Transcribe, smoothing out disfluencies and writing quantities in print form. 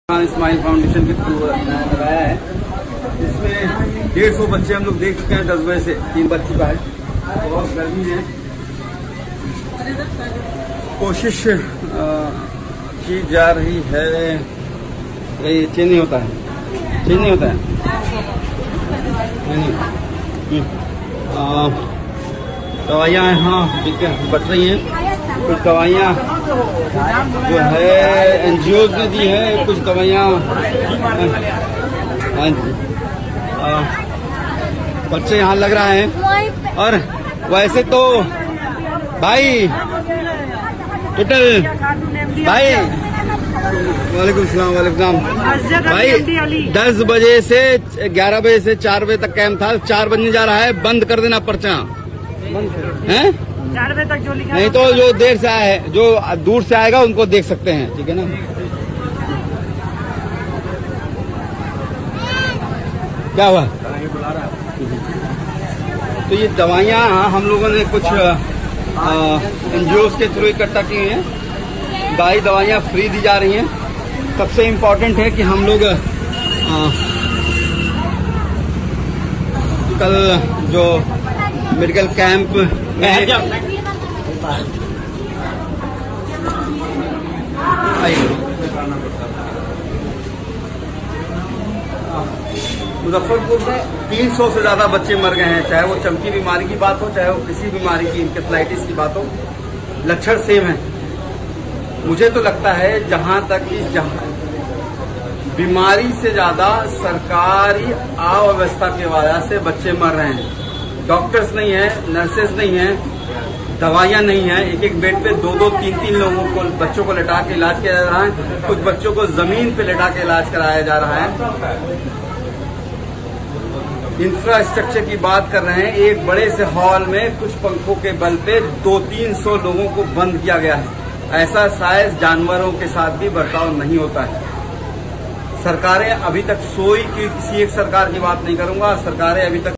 Smile foundation के through लगाया है। इसमें 150 बच्चे हम लोग देख चुके हैं 10 बजे से 3 बज चुका है। बहुत गर्मी है। कोशिश की जा रही है। ये चेंज नहीं होता है, चेंज नहीं होता है। दवाइयाँ हाँ बच रही हैं। कुछ दवाइयाँ जो है एनजीओ ने दी है, कुछ दवाइयाँ हाँ जी बच्चे यहाँ लग रहा है। और वैसे तो भाई टोटल भाई वालेकुम सलाम भाई 10 बजे से 11 बजे से 4 बजे तक कैंप था। 4 बजने जा रहा है, बंद कर देना पर्चा है। 4 बजे तक जो लिखा नहीं तो जो देर से आया है, जो दूर से आएगा उनको देख सकते हैं, ठीक है ना। क्या हुआ? तो ये दवाइयाँ हम लोगों ने कुछ एनजीओ के थ्रू इकट्ठा की हैं। बाई दवाइयाँ फ्री दी जा रही हैं। सबसे इम्पोर्टेंट है कि हम लोग कल जो मेडिकल कैंप में मुजफ्फरपुर में 300 से ज्यादा बच्चे मर गए हैं। चाहे वो चमकी बीमारी की बात हो, चाहे वो किसी बीमारी की इंकेफेलाइटिस की बात हो, लक्षण सेम है। मुझे तो लगता है जहां तक इस बीमारी से ज्यादा सरकारी अव्यवस्था की वजह से बच्चे मर रहे हैं। डॉक्टर्स नहीं है, नर्सेज नहीं है, दवाइयां नहीं है। एक बेड पे 2-2, 3-3 लोगों को बच्चों को लेटा के इलाज किया जा रहा है। कुछ बच्चों को जमीन पे लेटा के इलाज कराया जा रहा है। इंफ्रास्ट्रक्चर की बात कर रहे हैं। एक बड़े से हॉल में कुछ पंखों के बल पे 200-300 लोगों को बंद किया गया है। ऐसा शायद जानवरों के साथ भी बर्ताव नहीं होता है। सरकारें अभी तक सोई की किसी एक सरकार की बात नहीं करूंगा। सरकारें अभी तक